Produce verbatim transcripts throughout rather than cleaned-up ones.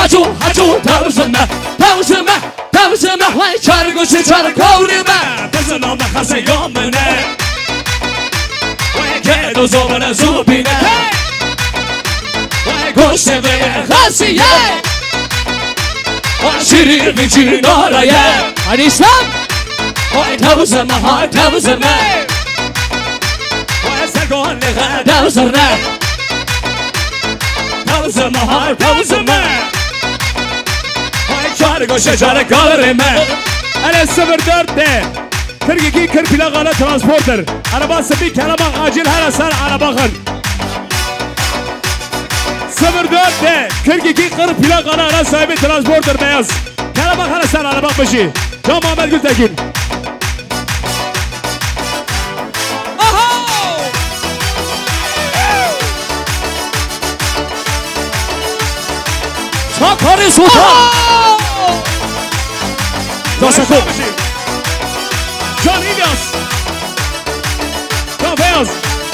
هجو هجو توزمه توزمه توزمه وای چرگوشی چرکاوریمه بزنم خسته یامنه وای که دو زبانه زوبینه وای گوشته به خسیه وای شیرین بیچی نارایه انیسم وای توزمه های توزمه وای سرگان لغه توزرنه توزمه های توزمه وای چارگوشه چرکاوریمه انا صفر دört ده kırk iki kırk plakalı transporter arabası bir kalamak acil her asar araba bakın sıfır dört de kırk iki kırk plakalı araç sahibi transporter beyaz kalamak her asar araba başı Can Muhammed Gültekin Sakarya Sultan Dostum Can İlyas Can Beyaz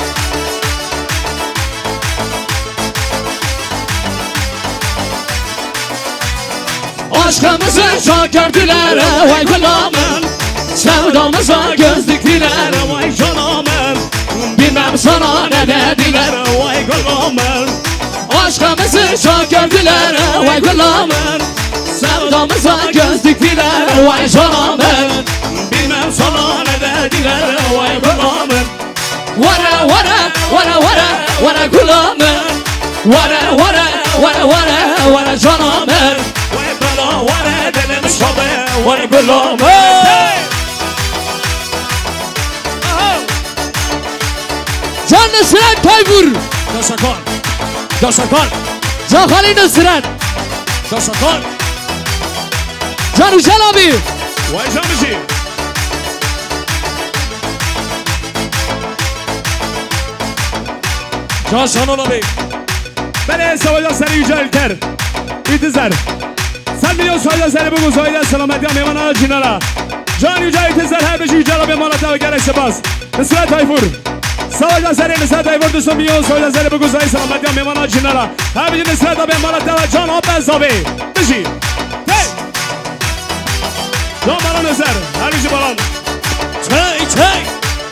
Aşkımızı çok gördüler vay gulamım Sevdamıza göz diktiler vay canımım Bilmem sana ne dediler vay gulamım Aşkımızı çok gördüler vay gulamım Sevdamıza göz diktiler vay canımım Bilmem sana ne dediler vay gulamım Vara vara vara vara vara gulamım Vara vara vara vara vara canımım Vay bela vara dilim şabe vay gulamım Can Nusret Tayfur Daşakon Daşakon Can Halil Nusret Daşakon Can Yücel abi Vay Canıcı Can Şanol abi Beni savaşan seni Yücel İlker İtizler Sen biliyorsun savaşan seni bugün savaşan selamet ya Meyman Ağa Cinara Can Yücel İtizler her beşi Yücel abi Manata ve gerekse bas Nusret Tayfur Savaşan seni Nusret Tayfur Düşün milyon savaşan seni bugün savaşan selamet ya Meyman Ağa Cinara her beşi Nusret abi Manata ve Can Abdel abi Beşi Hey Can Balan Özer her beşi Balan Çay çay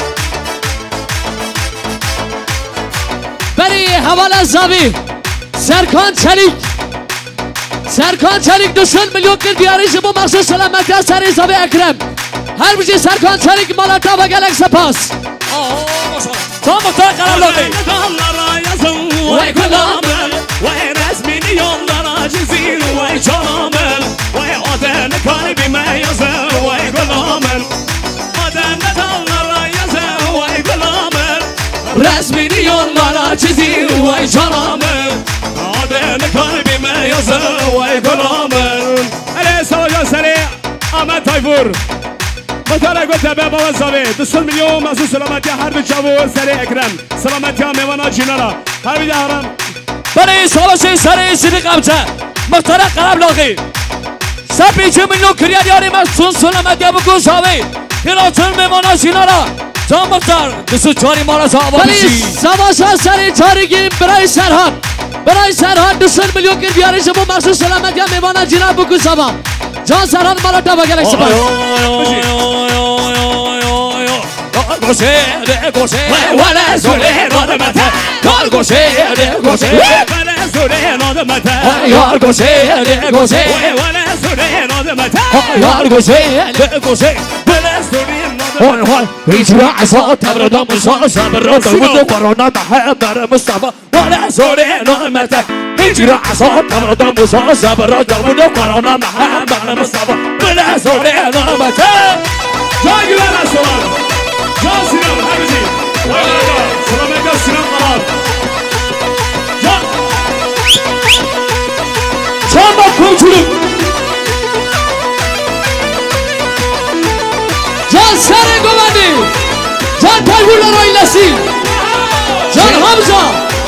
Beni havalı zabi Serkan Çelik Serkan Çelik düşün milyon bir diyarıcı bu maksus selametya seri zabi Ekrem her bir Serkan Çelik Malata ve gelek sepas Tam muhtar kararlı Damlara yazın vay kulağımın Vay resmini yollara çizin vay canımın Vay adını kalbime yazın vay kulağımın Adını dallara yazın vay kulağımın Resmini yollara çizin vay canımın Adını kalbime yazın vay kulağımın Hele savaşan seni Ahmet Tayfur Mutara göte be baba zavi Dışın milyon mazı selametya her bir çavur seri Ekrem Selametya mevana cinara her bir haram Beni savaşı seri sidik amca Muhtara karab lagi Sepici milyon kriyar yari mersun selametya bu kuzavi Hiratın mevana cinara Can muhtar Dışın çari mara savaşı Beni savaşan seri çari giyim Biray Serhan Biray Serhan dışın milyon kriyar yari bu mersun selametya mevana cinara bu kuzavi Can Serhan Malata ve gelek sepas Goşe de goşe Vale söyle nademete Kal goşe de goşe Vale söyle nademete Yar goşe de goşe Vale söyle nademete Yar goşe de goşe Vale söyle Hoy hoy İcra asa tabrada musa Sabırda davulu korona Mahaber Mustafa Vale söyle nademete İcra asa tabrada musa Sabırda davulu korona Mahaber Mustafa Vale söyle nademete Can Güven Aslan Can Sinan Habici Vaylarda Selametya Sinan Kalar Can Can Bak Komşuluk Can Sare Govandi Can Tayfurlar ailesi Can Hamza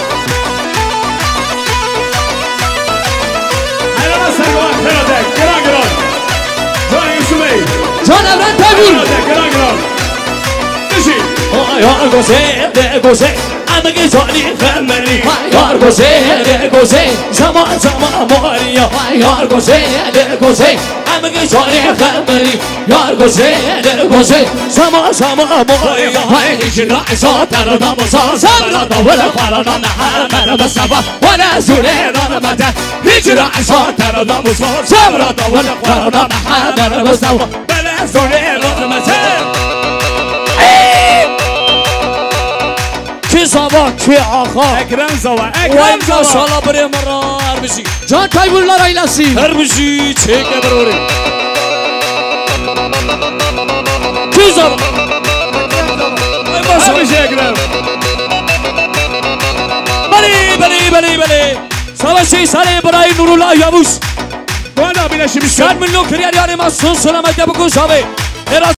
Hayrana Servan Keratek Geran Geran Can Yusuf Bey Can Evren Tayfur Keratek Geran Geran Dişi Yar goşe de goşe همه گزاری خمری یار گزیده گزید زمان زمان ماریا یار گزیده گزید همه گزاری خمری یار گزیده گزید زمان زمان ماریا هیچ رأسا تردام وصال زبرا دولا خالانا نحر مرا بسبا ولا زوره دار مدن هیچ رأسا تردام وصال زبرا دولا خالانا نحر مرا بسبا ولا زوره دار مدن کی زوا کی آقا اکرم زوا وای اکرم زوا ماشاءالله بره مرا هر بشی جان تایبولlar aylasın. هر بشی چه که بروری کی زوا وای ماشاءالله همیشه اکرم بلی بلی بلی بلی سواشی ساله برای نورالله یابوس وانا بینشی شد من نو کریار یاری ما سون سلامت بکن شابه